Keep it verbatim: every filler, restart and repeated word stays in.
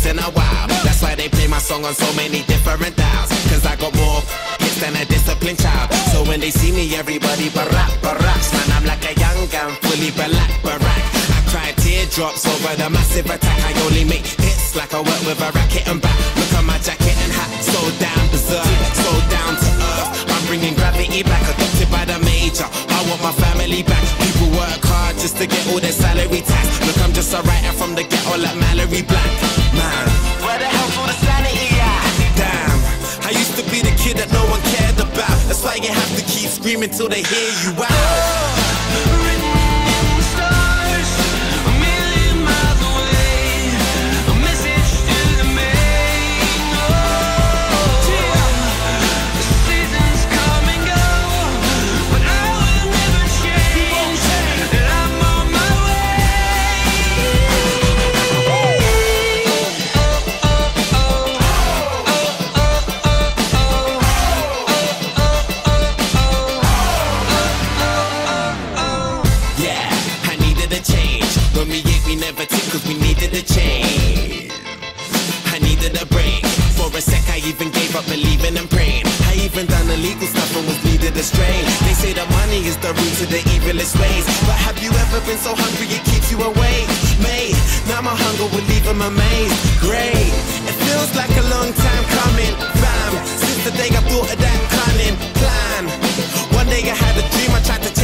in a while. That's why they play my song on so many different dials. Cause I got more hits than a disciplined child. So when they see me, everybody barack, baracks. Man, I'm like a young gun, fully black, barack. I cry teardrops over the massive attack. I only make hits like I work with a racket and back. Look at my jacket and hat, so down berserk, so down to earth. I'm bringing gravity back, adopted by the major. I want my family back. People work hard just to get all their salary tax. Look, I'm just a writer from the ghetto like Mallory Black. Man, where the hell's all the sanity at? Damn, I used to be the kid that no one cared about. That's why you have to keep screaming till they hear you out. When we ate, we never took, cause we needed a change. I needed a break. For a sec, I even gave up believing and praying. I even done illegal stuff and was needed a strain. They say that money is the root to the evilest ways. But have you ever been so hungry it keeps you awake? Mate, now my hunger will leave them amazed. Great, it feels like a long time coming. Fam, since the day I thought of that cunning plan. One day I had a dream, I tried to